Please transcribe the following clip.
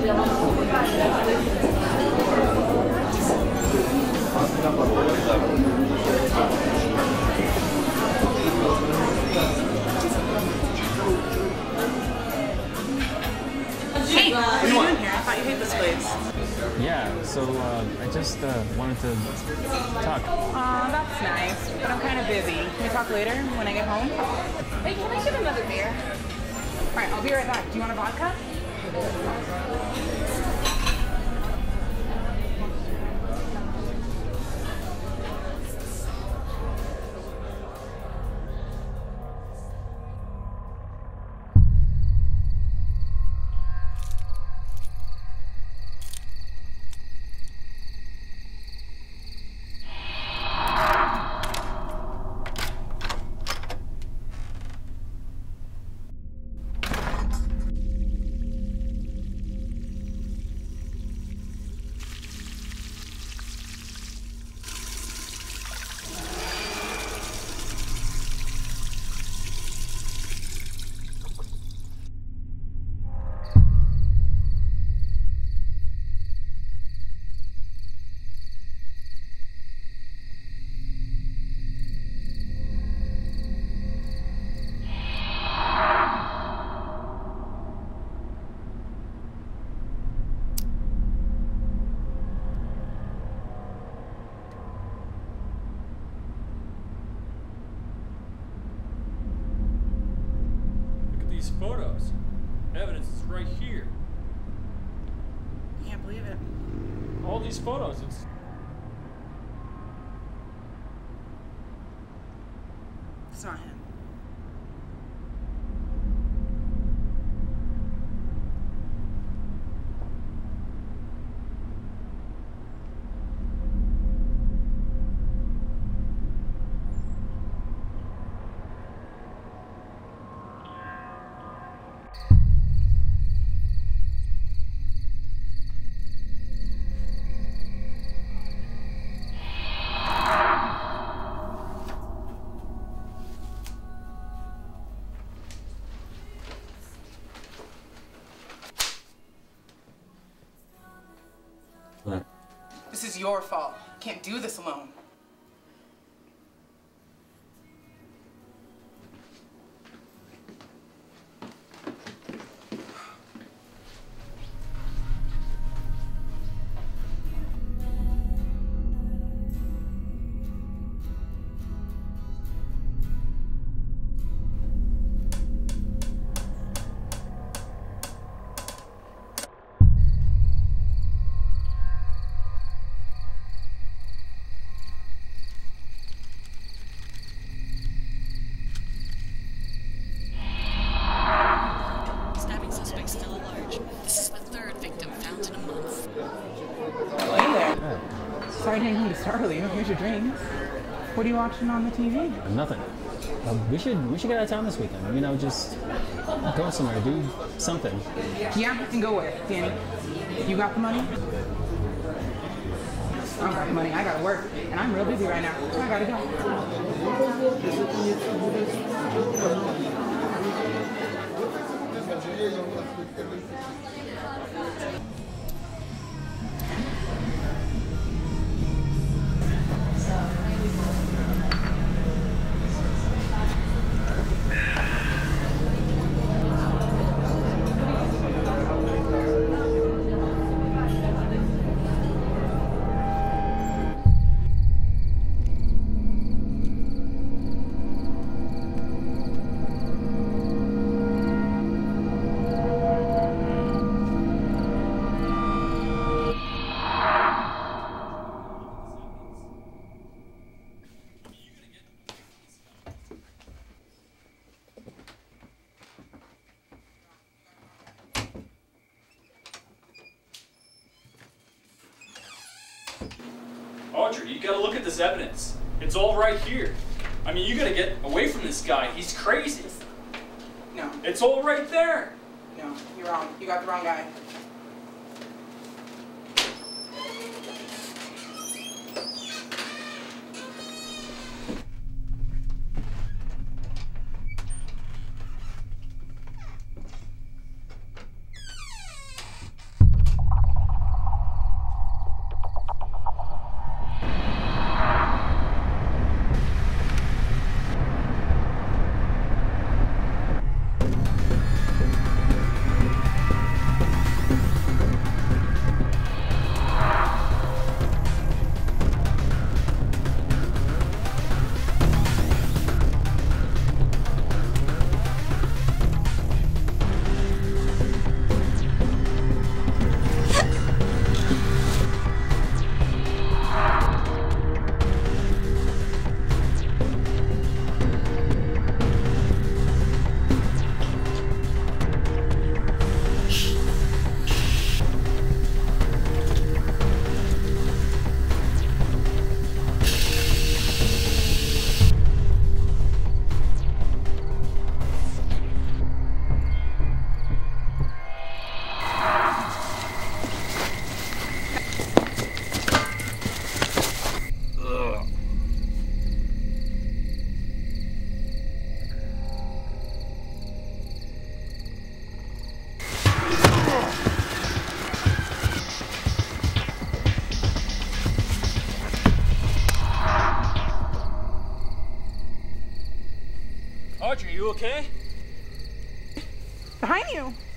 Hey, what are you doing here? I thought you hate this place. Yeah, so I just wanted to talk. Aw, that's nice, but I'm kind of busy. Can we talk later when I get home? Wait, can I get another beer? All right, I'll be right back. Do you want a vodka? These photos. Evidence is right here. Can't believe it. All these photos. It's not him. What? This is your fault. Can't do this alone. Sorry I didn't come to startle you. Here's your drinks. What are you watching on the TV? Nothing. We should get out of town this weekend. You know, just go somewhere, do something. Yeah, and go where, Danny? You got the money? I don't got the money. I gotta work, and I'm real busy right now. So I gotta go. Audrey, you gotta look at this evidence. It's all right here. I mean, you gotta get away from this guy. He's crazy. No. It's all right there. No, you're wrong. You got the wrong guy. You okay? Behind you.